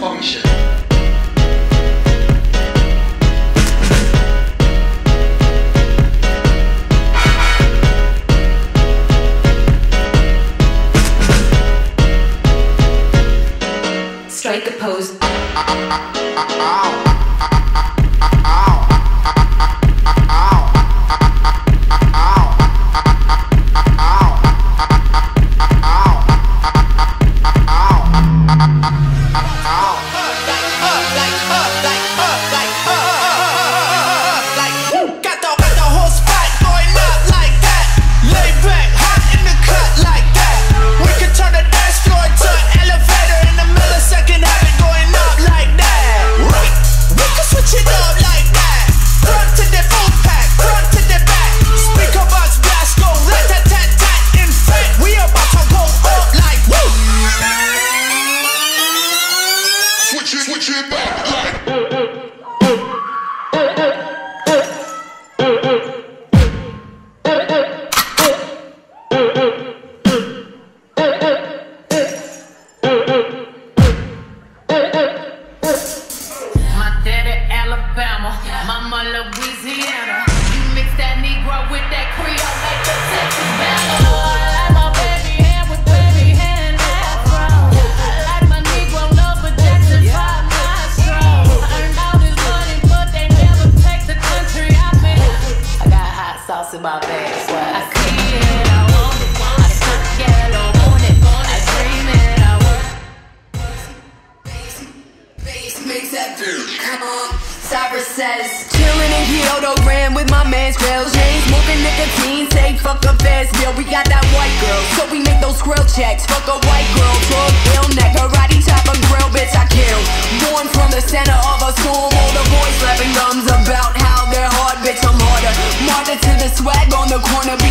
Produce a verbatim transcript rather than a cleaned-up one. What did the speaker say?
function. Strike a pose. Switch it back like My daddy Alabama, mama Louisiana. You mix that Negro with that Creole, make the Texas battle. I like my baby hair with baby hair and afro. I like my Negro love, but that's just my nostril. Earned all this money, but they never take the country I'm in. I got hot sauce in my bag, so I see it, I want it. I stuck yellow, want it, I dream it, I want it. Makes that come on. Cyrus says, chillin' in Kyoto Grand with my man's Grail James. Smoking nicotine, say fuck a fast bill. We got that white girl, so we make those grill checks. Fuck a white girl, drug bill neck, karate chop a grill, bitch I kill. Born from the center of a storm, all the boys slapping gums about how they're hard, bitch I'm harder. Martyr to the swag on the corner.